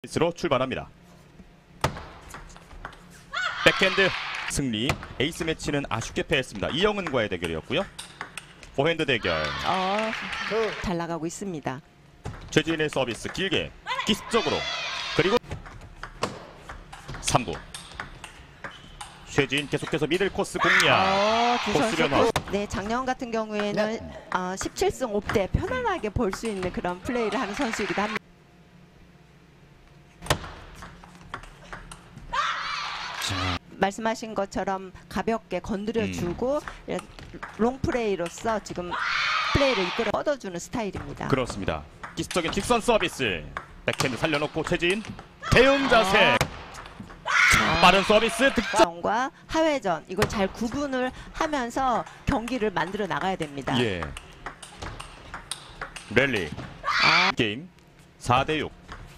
서비스로 출발합니다. 백핸드 승리. 에이스 매치는 아쉽게 패했습니다. 이영은과의 대결이었고요. 포핸드 대결. 잘 나가고 있습니다. 최지인의 서비스 길게 기습적으로 그리고 3구. 최지인 계속해서 미들 코스 공략. 두 코스 선수 변화. 네, 작년 같은 경우에는 17승 5대 편안하게 볼 수 있는 그런 플레이를 하는 선수이기도 합니다. 말씀하신 것처럼 가볍게 건드려주고 롱플레이로서 지금 플레이를 이끌어 뻗어주는 스타일입니다. 그렇습니다. 기습적인 직선 서비스. 백핸드 살려놓고 최지인 대응 자세. 빠른 서비스 득점과 하회전 이걸 잘 구분을 하면서 경기를 만들어 나가야 됩니다. 예. 랠리. 게임 4대6.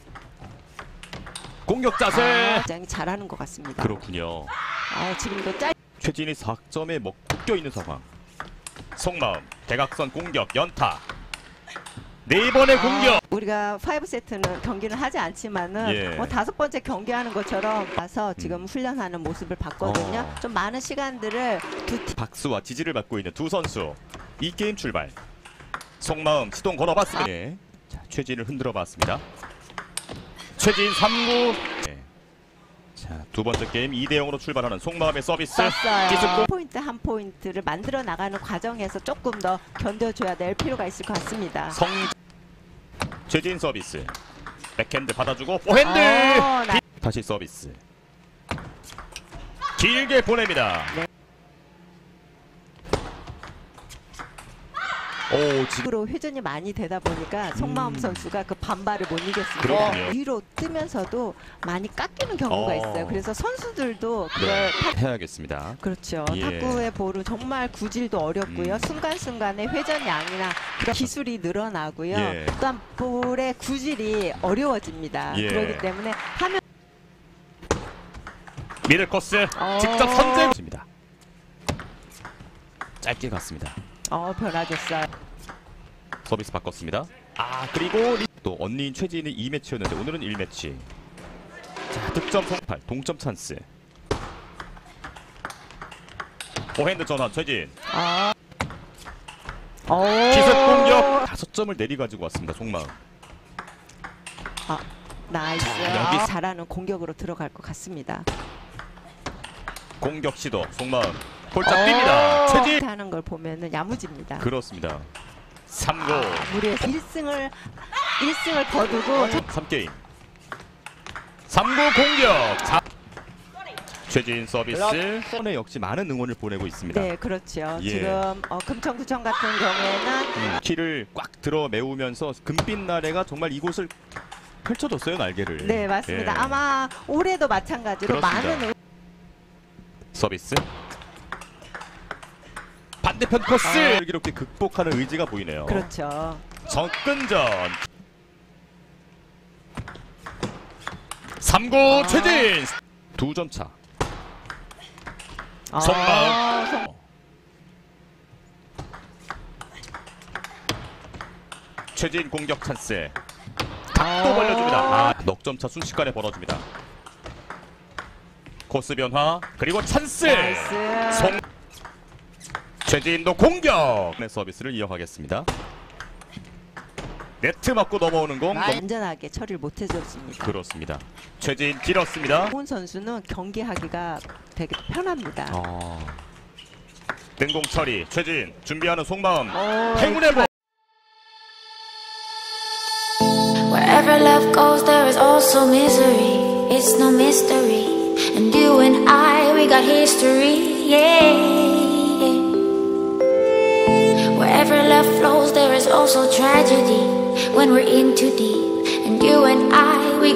공격 자세. 굉장히 잘하는 것 같습니다. 그렇군요. 지금도 최진이 4점에 묶여 있는 상황. 속마음 대각선 공격 연타. 네 번의 공격. 우리가 5세트는 경기는 하지 않지만은 뭐 5번째 경기하는 것처럼 와서 지금 훈련하는 모습을 봤거든요. 좀 많은 시간들을 박수와 지지를 받고 있는 두 선수. 이 게임 출발. 속마음 시동 걸어봤습니다. 자, 최진을 흔들어봤습니다. 최진 3구. 자, 두 번째 게임 2대0으로 출발하는 속마음의 서비스. 기습 포인트 한 포인트를 만들어 나가는 과정에서 조금 더 견뎌줘야 될 필요가 있을 것 같습니다. 최진 서비스. 백핸드 받아주고 포핸드. 다시 서비스. 길게 보냅니다. 지금으로 회전이 많이 되다 보니까 속마음 선수가 그 반발을 못 이겼습니다. 그렇군요. 위로 뜨면서도 많이 깎이는 경우가 있어요. 그래서 선수들도 그걸 해야겠습니다. 그렇죠. 탁구의 볼은 정말 구질도 어렵고요. 순간순간의 회전 양이나 그런 기술이 늘어나고요. 또한 볼의 구질이 어려워집니다. 그렇기 때문에 하면 미들 코스 직접 선제입니다. 짧게 갔습니다. 변화줬어요. 서비스 바꿨습니다. 그리고 또 언니인 최지인의 2매치였는데 오늘은 1매치. 자, 득점 성팔 동점 찬스. 포핸드 전환 최진. 기습 공격 5점을 내리가지고 왔습니다. 속마음. 나이스. 여기 잘하는 공격으로 들어갈 것 같습니다. 공격 시도 속마음. 골짝 뜁니다. 최진 하는 걸 보면은 야무집니다. 그렇습니다. 3구. 무리해서 1승을 거두고 3게임. 3구 공격. 최진 서비스. 선에 역시 많은 응원을 보내고 있습니다. 네, 그렇죠. 지금 금천구청 같은 경우에는 키를 꽉 들어 메우면서 금빛 나래가 정말 이곳을 펼쳐줬어요, 날개를. 네, 맞습니다. 아마 올해도 마찬가지로 그렇습니다. 많은 서비스. 반대편 코스 이렇게 극복하는 의지가 보이네요. 그렇죠. 접근전. 3구 최진 2점 차. 속마음. 최진 공격 찬스. 각도 벌려줍니다. 넉점 차 순식간에 벌어집니다. 코스 변화 그리고 찬스. 최진도 공격! 서비스를 이어가겠습니다. 네트 맞고 넘어오는 공. 안전하게 처리를 못 해줬습니다. 그렇습니다. 최진 길었습니다. 홍 선수는 경기하기가 되게 편합니다. 등공 처리. 최진 준비하는 속마음. 행운의 볼. Wherever love goes, there is also misery. It's no mystery. And you and I, we got history. Yeah. Wherever love flows, there is also tragedy when we're in too deep. And you and I